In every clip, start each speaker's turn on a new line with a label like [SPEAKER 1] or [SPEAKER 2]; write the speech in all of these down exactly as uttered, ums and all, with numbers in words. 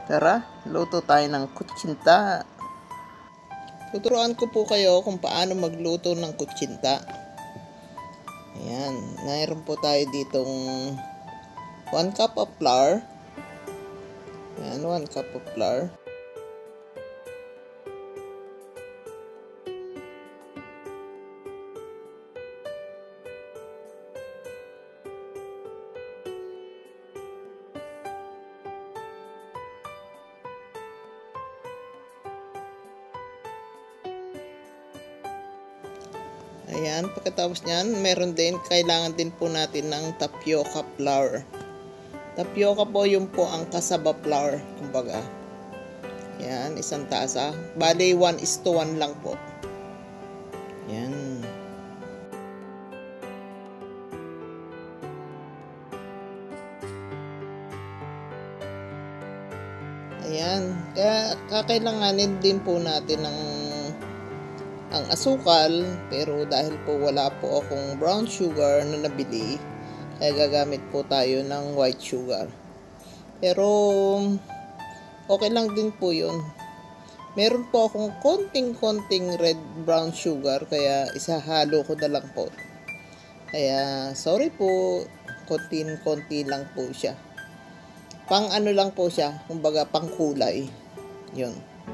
[SPEAKER 1] Tara, luto tayo ng kutsinta. Tuturuan ko po kayo kung paano magluto ng kutsinta. Ayan, mayroon po tayo ditong one cup of flour. Ayan, one cup of flour. Ayan, pagkatapos nyan, meron din, kailangan din po natin ng tapioca flour. Tapioca po, yun po ang kasaba flour, kumbaga. Ayan, isang tasa. Bali, one is to one lang po. Ayan. Ayan, kaya kakailanganin din po natin ng ang asukal, pero dahil po wala po akong brown sugar na nabili, kaya gagamit po tayo ng white sugar. Pero okay lang din po yun. Meron po akong konting-konting red brown sugar, kaya isahalo ko na lang po. Kaya sorry po, konting-konti lang po siya. Pang ano lang po siya, kumbaga pang kulay. Yun.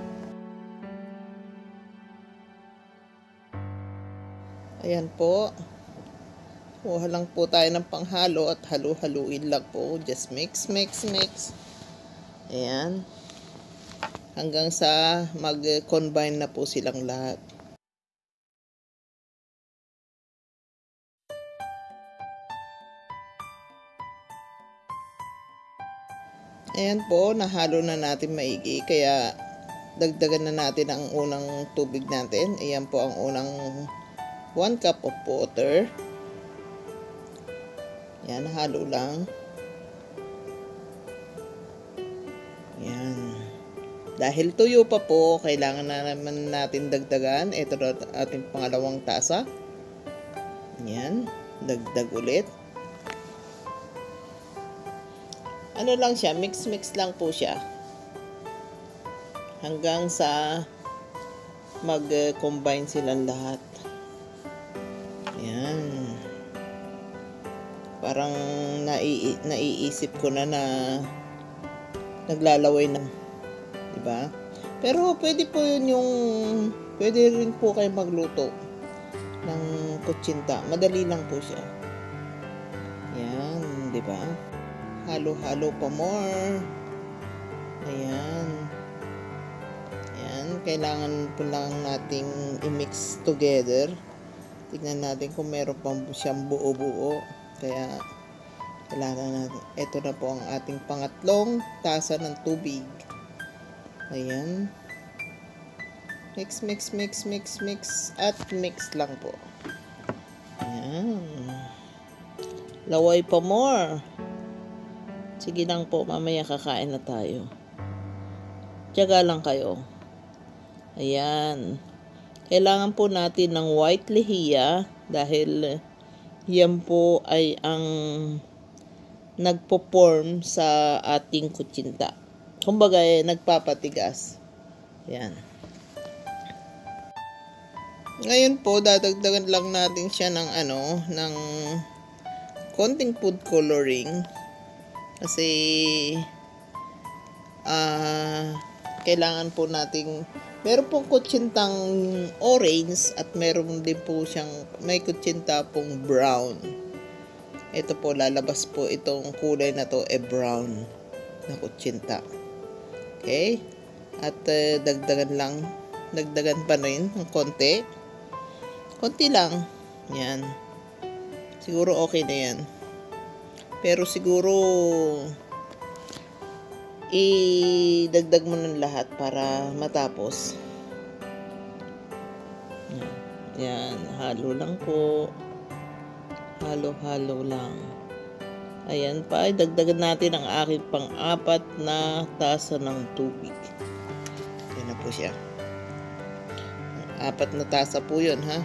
[SPEAKER 1] Ayan po. Kuha lang po tayo ng panghalo at halu-haluin lang po. Just mix, mix, mix. Ayan. Hanggang sa mag-combine na po silang lahat. Ayan po, nahalo na natin maigi. Kaya dagdagan na natin ang unang tubig natin. Ayan po ang unang one cup of water. Yan, halo lang. Yan. Dahil tuyo pa po, kailangan na naman natin dagdagan. Ito na ating pangalawang tasa. Yan, dagdag ulit. Ano lang siya, mix-mix lang po siya. Hanggang sa mag-combine silang lahat. Ayan. Parang nai naiisip ko na na naglalaway na. Diba? Pero pwede po yun yung pwede rin po kayo magluto ng kutsinta. Madali lang po siya. Ayan. Diba? Halo-halo pa more. Ayan. Ayan. Kailangan po lang nating i-mix together. Tignan natin kung meron pa siyang buo-buo. Kaya, kailangan natin. Ito na po ang ating pangatlong tasa ng tubig. Ayan. Mix, mix, mix, mix, mix. At mix lang po. Ayan. Laway pa more. Sige lang po, mamaya kakain na tayo. Tiyaga lang kayo. Ayan. Kailangan po natin ng white lehiya dahil yan po ay ang nagpo-form sa ating kutsinta. Kumbaga eh, nagpapatigas. Yan. Ngayon po, dadagdagan lang natin siya ng ano, ng konting food coloring. Kasi ah uh, kailangan po nating meron pong kutsintang orange at meron din po siyang may kutsinta pong brown. Ito po, lalabas po itong kulay na to, eh brown na kutsinta. Okay? At uh, dagdagan lang, dagdagan pa rin ng konti. Konti lang. Yan. Siguro okay na yan. Pero siguro idagdag mo ng lahat para matapos. Yan, halo lang po. Halo-halo lang. Ayan pa, idagdagan natin ang aking pang-apat na tasa ng tubig. Yan na po siya. Apat na tasa po yun, ha?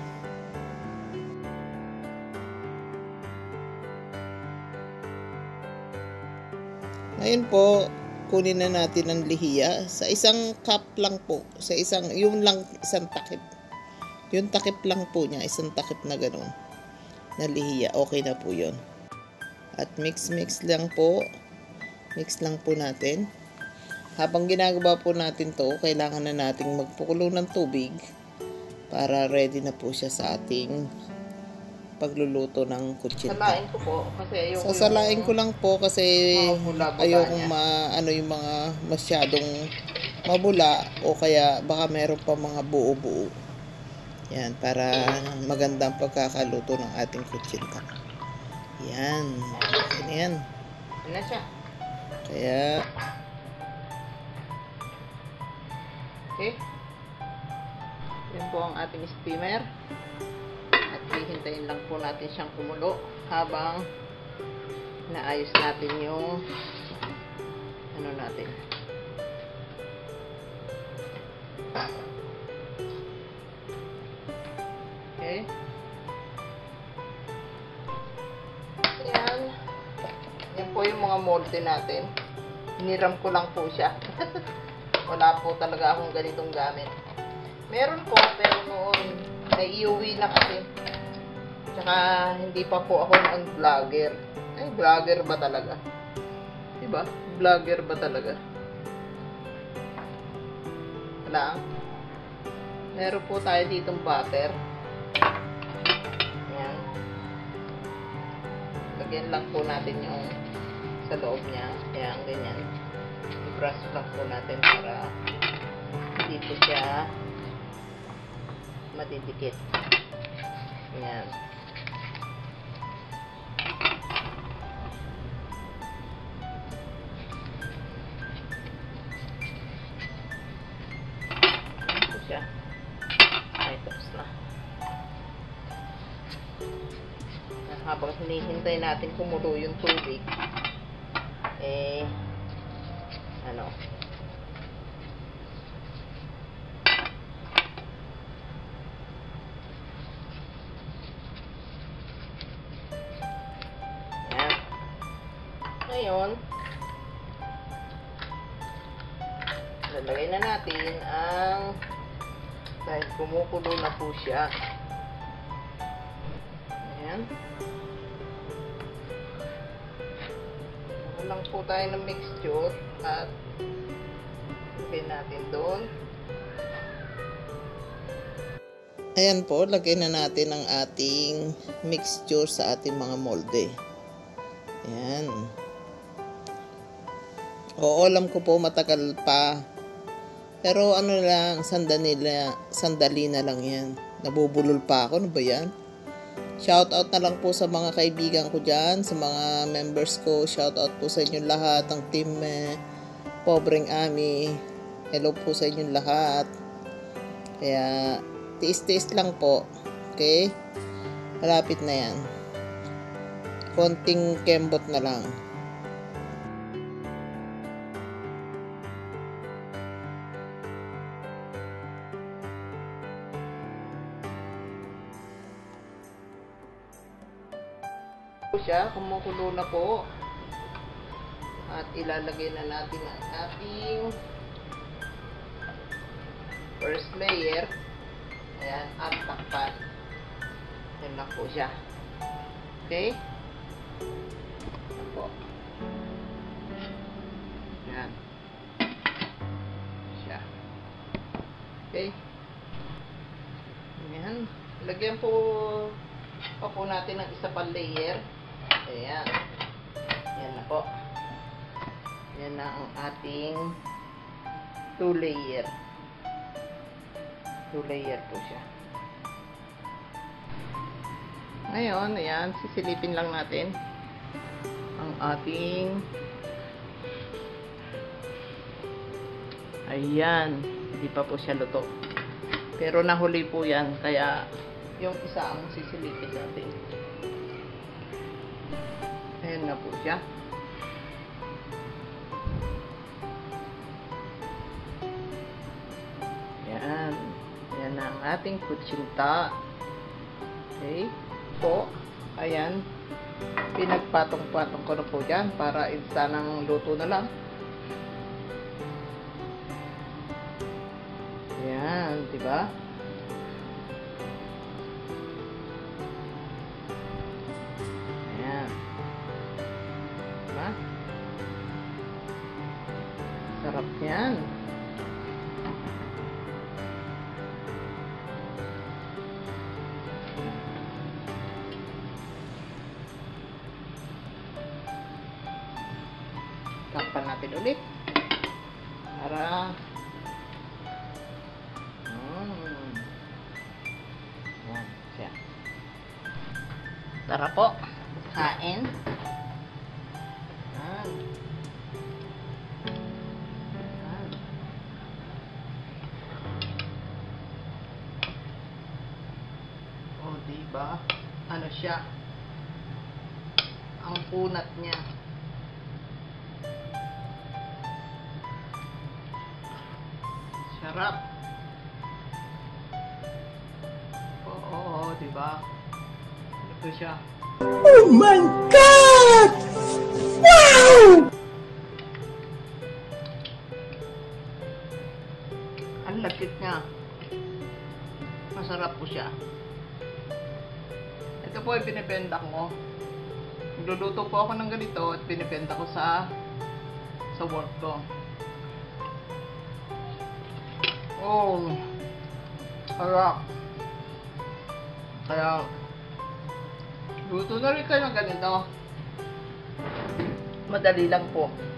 [SPEAKER 1] Ngayon po, kunin na natin ang lihiya. Sa isang cup lang po. Sa isang, yung lang, isang takip. Yung takip lang po niya, isang takip na ganun. Na lihiya. Okay na po yun. At mix-mix lang po. Mix lang po natin. Habang ginagawa po natin to, kailangan na nating magpakulo ng tubig para ready na po siya sa ating pagluluto ng kutsinta.
[SPEAKER 2] Salain ko po kasi ayoko.
[SPEAKER 1] Sasalain ko lang po kasi ayokong
[SPEAKER 2] niya.
[SPEAKER 1] ma ano yung mga masyadong mabula o kaya baka meron pa mga buo-buo. Yan, para magandang pagkakaluto ng ating kutsinta. Yan. Yan yan.
[SPEAKER 2] Ano na siya?
[SPEAKER 1] Kaya
[SPEAKER 2] okay. Yan po ang ating steamer. At hihintayin lang po natin siyang kumulo habang naayos natin yung ano natin. Okay. Yan. Yan po yung mga molde natin. Hiniram ko lang po siya. Wala po talaga akong ganitong gamit. Meron po, pero noon naiuwi na kasi. Tsaka hindi pa po ako ang vlogger. Ay, vlogger ba talaga? Diba? Vlogger ba talaga? Wala. Meron po tayo ditong butter. Ayan. Lagyan lang po natin yung sa loob niya. Ayan, ganyan. I-brush lang po natin para hindi po siya madidikit. Ayan. Ayan po siya. Ay, tapos na. Habang hinihintay natin kumulo yung tubig, eh, ano, yan. Ngayon, lalagay na natin ang, dahil kumukulo na po siya. Ayan. Lang po tayo ng mixture at lagay natin doon.
[SPEAKER 1] ayan po, lagay na natin ang ating mixture sa ating mga molde. Ayan. Oo, alam ko po matagal pa. Pero ano lang, sandali na, sandali na lang yan. Nabubulol pa ako. Ano ba yan? Shout out na lang po sa mga kaibigan ko dyan, sa mga members ko. Shout out po sa inyong lahat, ang team eh, Pobreng Ami. Hello po sa inyong lahat. Kaya, tiis-tiis lang po. Okay? Malapit na yan. Konting kembot na lang.
[SPEAKER 2] Siya, kumukulo na po. At ilalagay na natin ang ating first layer. Ayan, at takpan. Ayan lang po siya. Okay? Ayan po. Ayan. Siya. Okay? Ayan. Lagyan po pa po natin ng isa pang layer. Ayan. Ayan na po. Ayan na ang ating two layer. Two layer po siya. Ngayon, ayan, sisilipin lang natin ang ating ayan, hindi pa po siya luto. Pero nahuli po yan, kaya yung isa ang sisilipin natin. Ayan na po siya. Ayan. Ayan na ang ating kutsinta. Okay. Po. Ayan. Pinagpatong-patong ko na po dyan para instanang luto na lang. Ayan, diba? Ayan. Diba? Sarap yan. Takpan natin ulit. Para mm. Yan siya. Tara po. Kain. Yan. Yan. O, diba? Ano siya? Ang punat niya. Sarap. Oo, oo, diba? Ito siya.
[SPEAKER 1] Oh my God! Wow!
[SPEAKER 2] Ang lapit niya. Masarap po siya. Ito po ay pinipenda ko. Nagluluto po ako ng ganito at pinipenda ko sa sa work ko. Oh, harap. Kaya, luto na rin kayo ng ganito. Madali lang po.